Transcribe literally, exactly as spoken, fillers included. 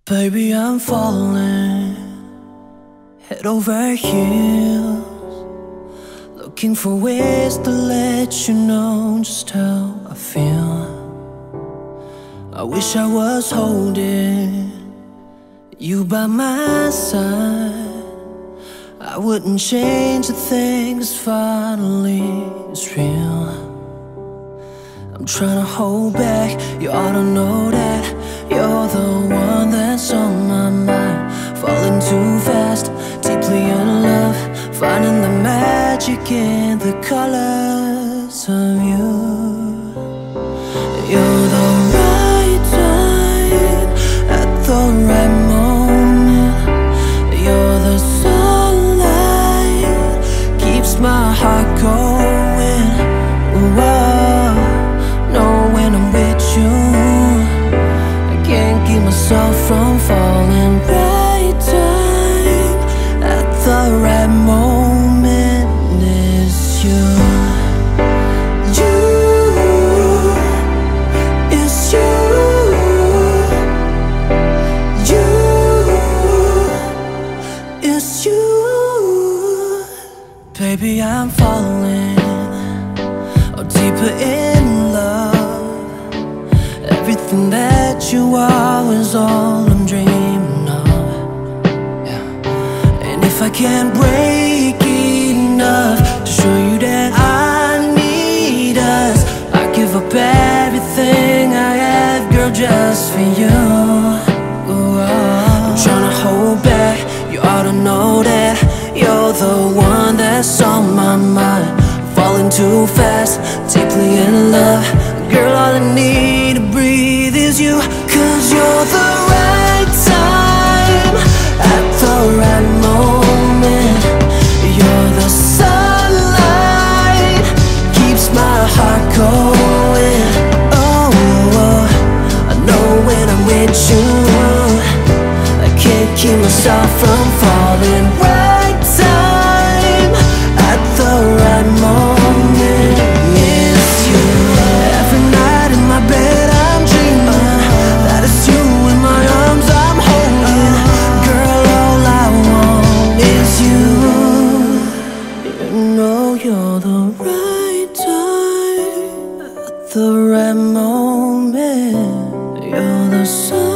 Baby, I'm falling head over heels, looking for ways to let you know just how I feel. I wish I was holding you by my side. I wouldn't change a thing, 'cause finally it's real. I'm trying to hold back, you ought to know that you're the one that's on my mind. Falling too fast, deeply in love, finding the magic in the colors of you. You're the right time at the right moment. You're the sunlight, keeps my heart going. Whoa, know when I'm with you, I can't keep myself from falling. Right time at the right moment is you. You, it's you. You, it's you. Baby, I'm falling deeper in love. Everything that you are is all I'm dreaming of, yeah. And if I can't break enough to show you that I need us, I give up everything I have, girl, just for you. Ooh, I'm trying to hold back, you ought to know that you're the one that's on my mind. Falling too fast, deeply in love, girl, all I need to breathe is you. 'Cause you're the right time at the right moment. You're the sunlight, keeps my heart going. Oh, oh, I know when I'm with you, I can't keep myself from falling. Right time at the right moment is you. Every night in my bed I'm dreaming that it's you in my arms I'm holding. Girl, all I want is you. You know you're the right time at the right moment. You're the sun